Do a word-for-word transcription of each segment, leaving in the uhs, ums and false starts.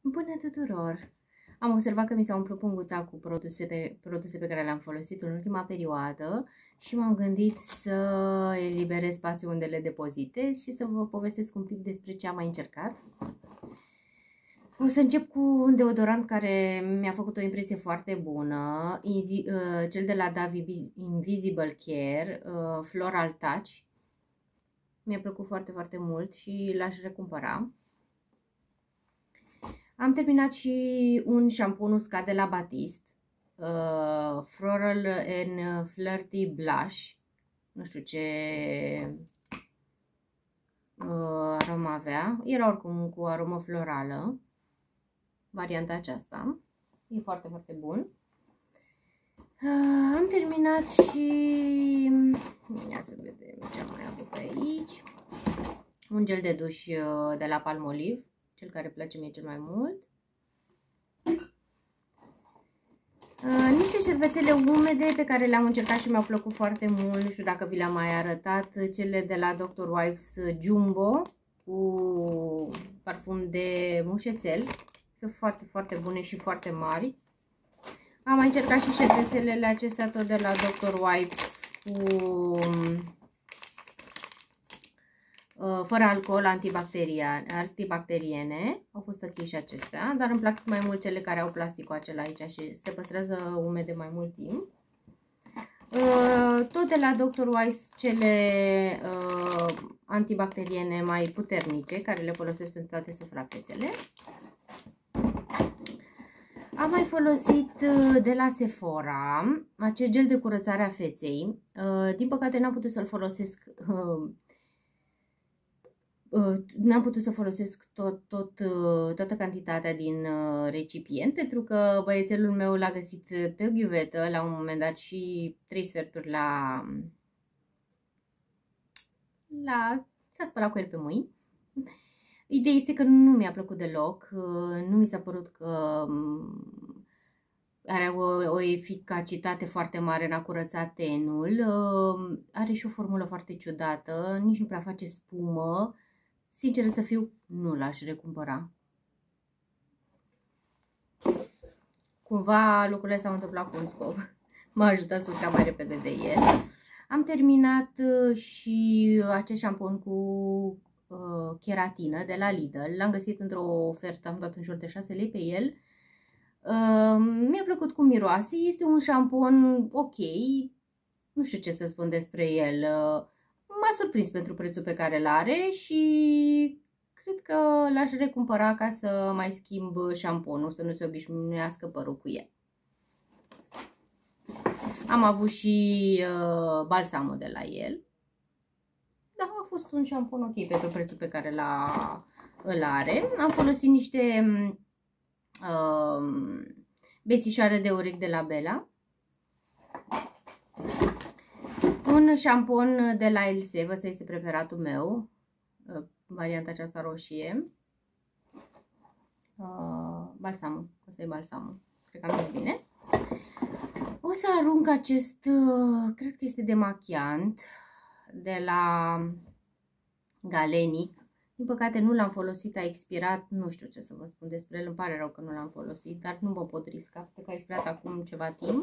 Bună tuturor! Am observat că mi s-a umplut punguța cu produse pe, produse pe care le-am folosit în ultima perioadă și m-am gândit să eliberez spațiul unde le depozitez și să vă povestesc un pic despre ce am mai încercat. O să încep cu un deodorant care mi-a făcut o impresie foarte bună, cel de la Dove Invisible Care, Floral Touch. Mi-a plăcut foarte, foarte mult și l-aș recumpăra. Am terminat și un șampon uscat de la Batiste, uh, Floral and Flirty Blush. Nu știu ce uh, aromă avea. Era oricum cu aromă florală. Varianta aceasta. E foarte, foarte bun. Uh, am terminat și... Ia să vedem ce am mai avut pe aici. Un gel de duș uh, de la Palmolive. Cel care place mie cel mai mult. Uh, niște șervețele umede pe care le-am încercat și mi-au plăcut foarte mult. Nu știu dacă vi le-am mai arătat. Cele de la doctor Wipes Jumbo cu parfum de mușețel. Sunt foarte, foarte bune și foarte mari. Am mai încercat și șervețelele acestea tot de la doctor Wipes cu... fără alcool, antibacteriene. Au fost ok și acestea, dar îmi plac mai mult cele care au plasticul acela aici și se păstrează umede mai mult timp. Tot de la doctor Wipes cele antibacteriene mai puternice, care le folosesc pentru toate suprafețele. Am mai folosit de la Sephora acest gel de curățare a feței. Din păcate n-am putut să-l folosesc N-am putut să folosesc tot, tot, toată cantitatea din recipient, pentru că băiețelul meu l-a găsit pe o ghiuvetă la un moment dat și trei sferturi la... la... s-a spălat cu el pe mâini. Ideea este că nu mi-a plăcut deloc, nu mi s-a părut că are o, o eficacitate foarte mare în a curăța tenul, are și o formulă foarte ciudată, nici nu prea face spumă. Sincer să fiu, nu l-aș recumpăra. Cumva lucrurile s-au întâmplat cu un scop. M-a ajutat să scap mai repede de el. Am terminat și acest șampon cu uh, keratină de la Lidl. L-am găsit într-o ofertă, am dat în jur de șase lei pe el. Uh, Mi-a plăcut cum miroase. Este un șampon ok. Nu știu ce să spun despre el. Uh, M-a surprins pentru prețul pe care îl are și cred că l-aș recumpăra ca să mai schimb șamponul, să nu se obișnuiască părul cu el. Am avut și uh, balsamul de la el. Da, a fost un șampon ok pentru prețul pe care îl are. Am folosit niște uh, bețișoare de urechi de la Bella. Un șampon de la Elseve, ăsta este preferatul meu, varianta aceasta roșie. Uh, balsamul, ăsta e balsamul, cred că am zis bine. O să arunc acest, uh, cred că este demachiant, de la Galenic. Din păcate nu l-am folosit, a expirat, nu știu ce să vă spun despre el, îmi pare rău că nu l-am folosit, dar nu mă pot risca, pentru că a expirat acum ceva timp.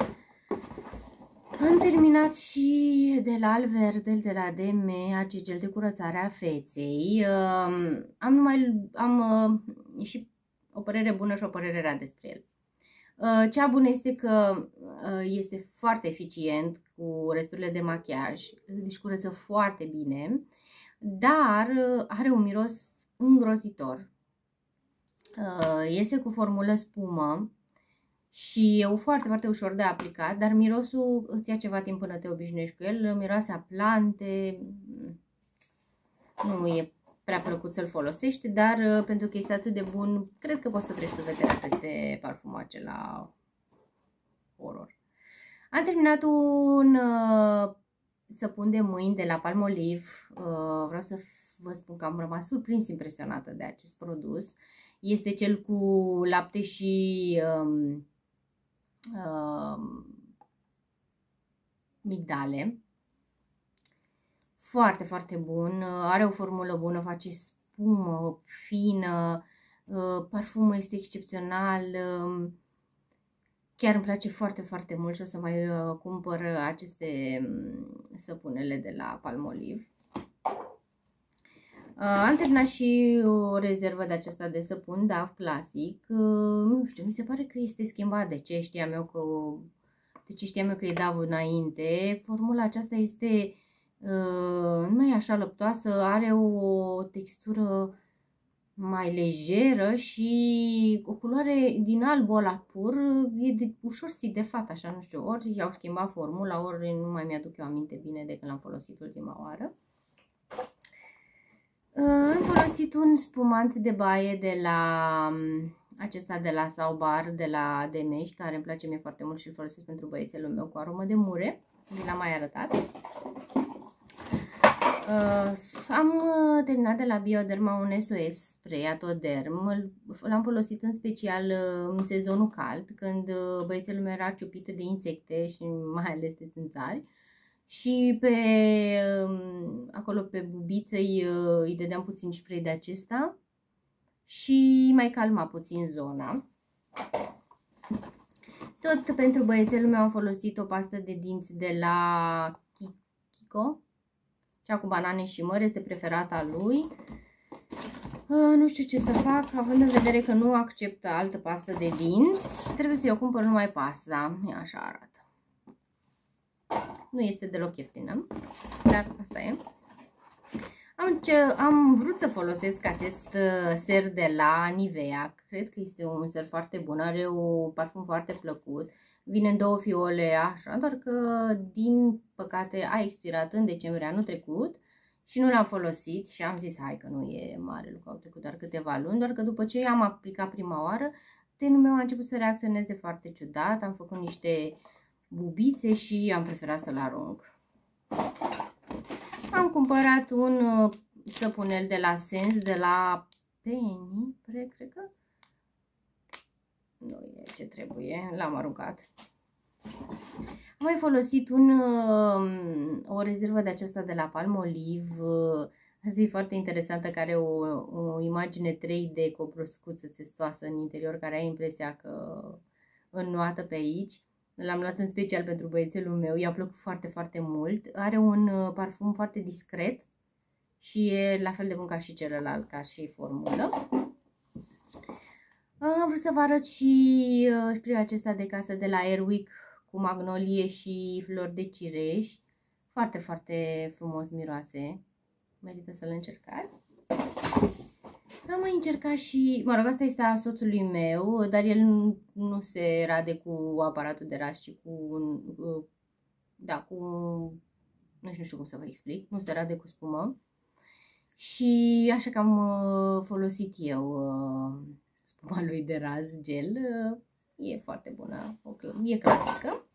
Am terminat și de la Alverdel, de la D M, acest gel de curățare a feței. Am numai am și o părere bună și o părere rea despre el. Cea bună este că este foarte eficient cu resturile de machiaj, deci curăță foarte bine, dar are un miros îngrozitor. Este cu formulă spumă. Și e foarte, foarte ușor de aplicat, dar mirosul îți ia ceva timp până te obișnuiești cu el. Miroase a plante, nu e prea plăcut să-l folosești, dar pentru că este atât de bun, cred că poți să treci cu vederea peste parfumul acela horror. Am terminat un uh, săpun de mâini de la Palmolive. Uh, vreau să vă spun că am rămas surprins impresionată de acest produs. Este cel cu lapte și... Um, Uh, migdale. Foarte, foarte bun. Are o formulă bună, face spumă fină, Parfumul este excepțional. Chiar îmi place foarte, foarte mult și o să mai cumpăr aceste săpunele de la Palmolive. Am terminat și o rezervă de aceasta de săpun, Dove Classic. Nu știu, mi se pare că este schimbat. De ce știam eu că, de ce știam eu că e Dove înainte. Formula aceasta este uh, nu e așa lăptoasă, are o textură mai lejeră și o culoare din alb ăla pur, e de, ușor sidefat, așa, nu știu, ori i-au schimbat formula, ori nu mai mi-aduc eu aminte bine de când l-am folosit ultima oară. Am folosit un spumant de baie de la acesta de la Saubar, de la Demeș, care îmi place mie foarte mult și îl folosesc pentru băiețelul meu cu aromă de mure. Vi l-am mai arătat. Uh, am terminat de la Bioderma un S O S Spray Atoderm. L-am folosit în special în sezonul cald, când băiețelul meu era ciupit de insecte și mai ales de țânțari. Și pe acolo pe bubiță îi, îi dădeam puțin spray de acesta și mai calma puțin zona. Tot pentru băiețelul meu am folosit o pastă de dinți de la Kiko, cea cu banane și măr, este preferata lui. Nu știu ce să fac, având în vedere că nu acceptă altă pastă de dinți, trebuie să-i o cumpăr numai pasta. Așa arată. Nu este deloc ieftină, dar asta e. Am, ce, am vrut să folosesc acest ser de la Nivea. Cred că este un ser foarte bun, are un parfum foarte plăcut. Vine în două fiole, așa, doar că din păcate a expirat în decembrie anul trecut și nu l-am folosit și am zis, hai că nu e mare lucru, au trecut doar câteva luni, doar că după ce am aplicat prima oară, tenul meu a început să reacționeze foarte ciudat, am făcut niște bubițe și am preferat să-l arunc. Am cumpărat un săpunel de la Sens, de la Penny, cred că nu e ce trebuie, l-am aruncat. Am mai folosit un, o rezervă de aceasta de la Palmolive, asta e foarte interesantă, care are o, o imagine trei D cu o broscuță țestoasă în interior, care ai impresia că înnoată pe aici. L-am luat în special pentru băiețelul meu, i-a plăcut foarte, foarte mult. Are un parfum foarte discret și e la fel de bun ca și celălalt, ca și formulă. Am vrut să vă arăt și spray-ul acesta de casă de la Airwick cu magnolie și flori de cireș. Foarte, foarte frumos miroase. Merită să-l încercați. Am mai încercat și, mă rog, asta este a soțului meu, dar el nu, nu se rade cu aparatul de ras, ci cu, da, cu, nu știu cum să vă explic, nu se rade cu spumă. Și așa că am folosit eu spuma lui de raz gel, e foarte bună, e clasică.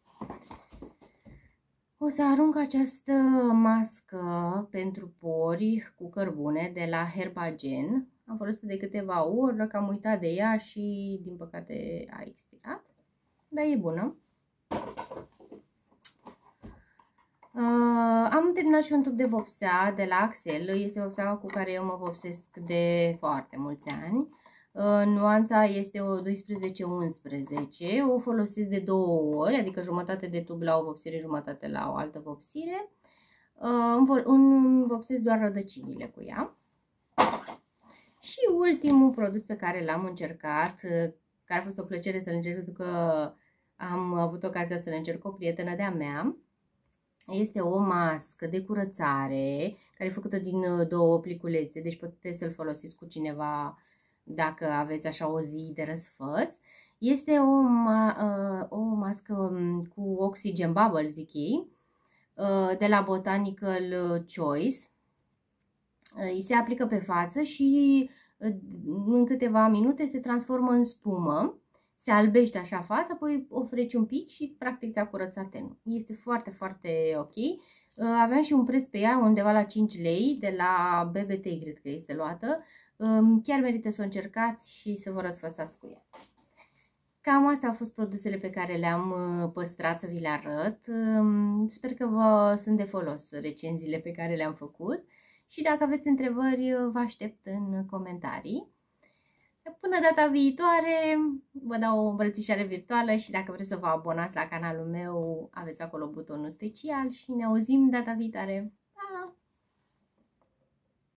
O să arunc această mască pentru pori cu cărbune de la Herbagen. Am folosit de câteva ori, că am uitat de ea și din păcate a expirat, dar e bună. Uh, am terminat și un tub de vopsea de la Axel, este vopseaua cu care eu mă vopsesc de foarte mulți ani. Uh, nuanța este o doisprezece unsprezece, o folosesc de două ori, adică jumătate de tub la o vopsire, jumătate la o altă vopsire. Uh, îmi vopsesc doar rădăcinile cu ea. Și ultimul produs pe care l-am încercat, care a fost o plăcere să-l încerc pentru că am avut ocazia să-l încerc cu o prietenă de-a mea, este o mască de curățare care e făcută din două pliculețe, deci puteți să-l folosiți cu cineva dacă aveți așa o zi de răsfăț. Este o, ma o mască cu Oxygen Bubble, zic ei, de la Botanical Choice. Îi se aplică pe față și în câteva minute se transformă în spumă, se albește așa fața, apoi o freci un pic și practic ți-a curățat tenul. Este foarte, foarte ok. Aveam și un preț pe ea undeva la cinci lei, de la B B T, cred că este luată. Chiar merită să o încercați și să vă răsfățați cu ea. Cam astea au fost produsele pe care le-am păstrat să vi le arăt. Sper că vă sunt de folos recenziile pe care le-am făcut. Și dacă aveți întrebări, vă aștept în comentarii. Până data viitoare, vă dau o îmbrățișare virtuală și dacă vreți să vă abonați la canalul meu, aveți acolo butonul special și ne auzim data viitoare.